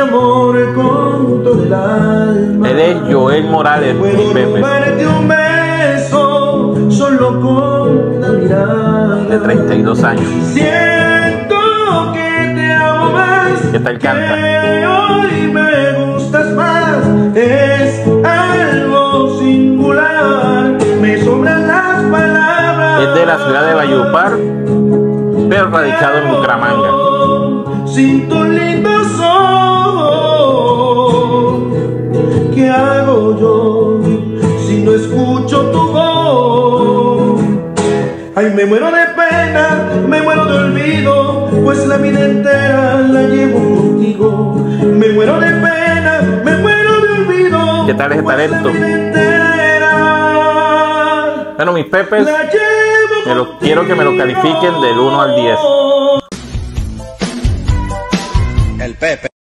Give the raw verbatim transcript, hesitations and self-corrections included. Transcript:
amor con todo el alma. Él es Joel Morales, mi Puedo Pepe, robarte un beso solo con la mirada. de treinta y dos años. Siento que te amo más. ¿Qué tal canta? Que hoy me gustas más. Es algo singular. Me sobran las palabras. Es de la ciudad de Valledupar, pero radicado en Bucaramanga. Sin tus lindos ojos, ¿qué hago yo si no escucho tu voz? Ay, me muero de pena, me muero de olvido, pues la vida entera la llevo contigo. Me muero de pena, me muero de olvido. ¿Qué tal ese pues talento? la vida entera Bueno, mis Pepes, la llevo me lo, quiero que me lo califiquen del uno al diez. El Pepe.